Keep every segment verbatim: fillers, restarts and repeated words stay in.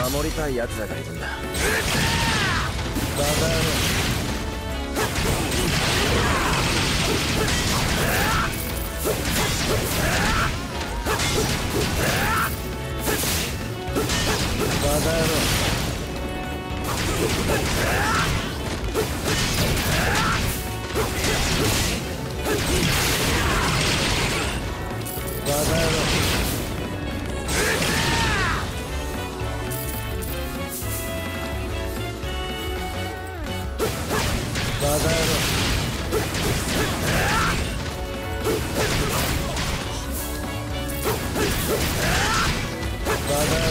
守りたい奴らがいるんだ。バカ野郎。バカ野郎。バカ野郎。バカ野郎。バカ野郎。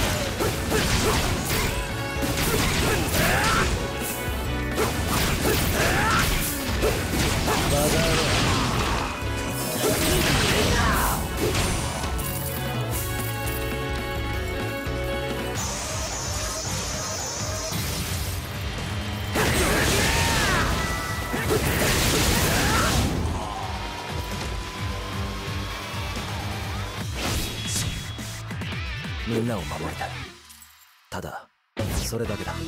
みんなを守りたい。ただそれだけだ。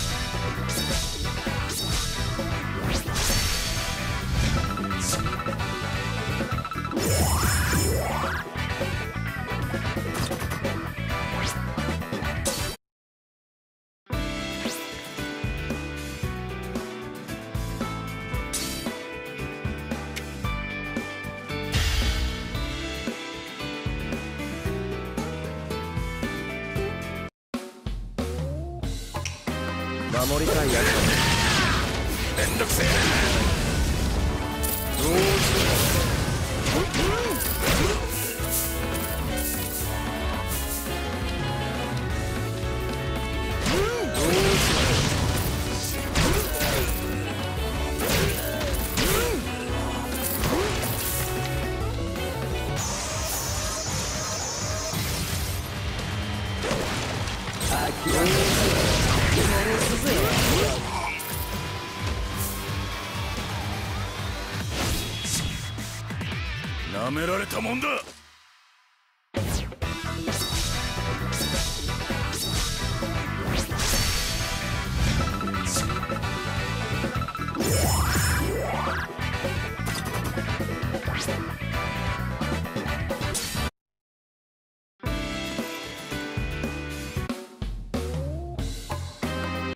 守りたいやつだ。めんどくせえな。どうしよなめられたもんだ。